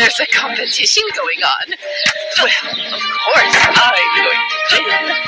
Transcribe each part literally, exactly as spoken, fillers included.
there's a competition going on. Well, of course, I'm going to win.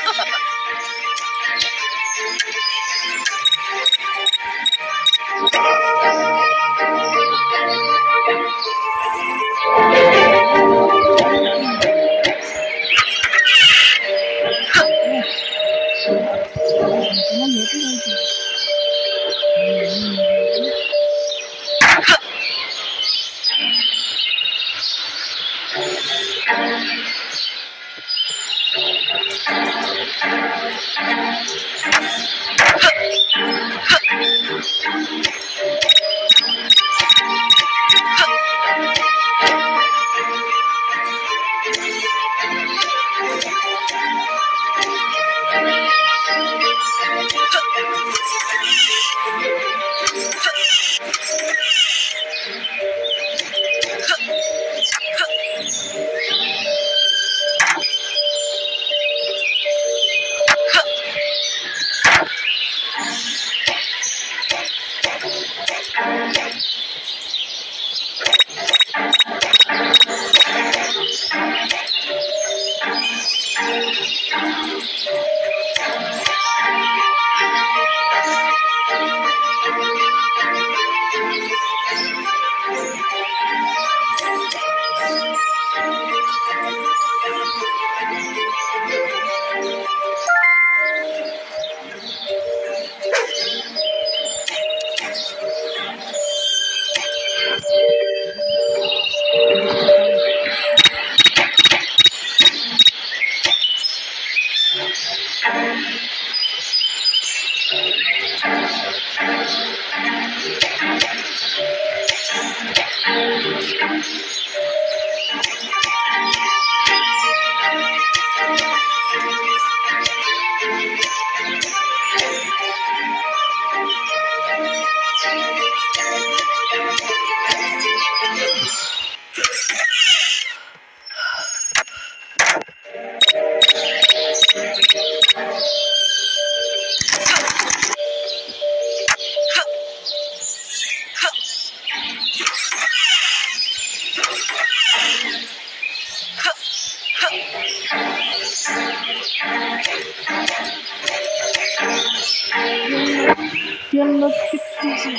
Yan nag-fifty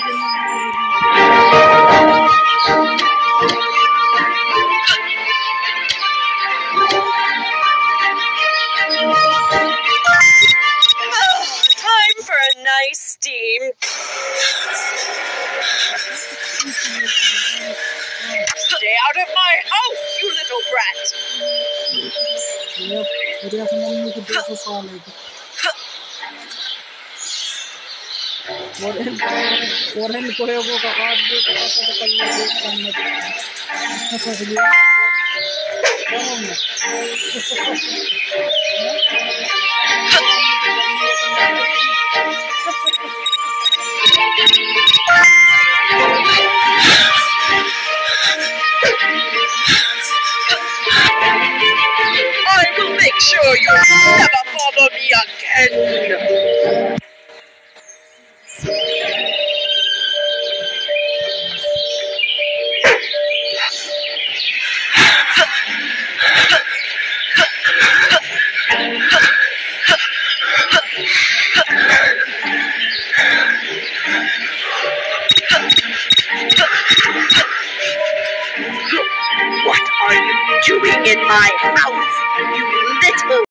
Time for a nice steam. Stay out of my house, you little brat. Yep, pwede ako nang dito sa solid. Foreign, foreign ko yung kakadyo ko sa kapalitan na dito. Nasasali ako. Tama mo. I will make sure you never bother me again. What are you doing in my house, you little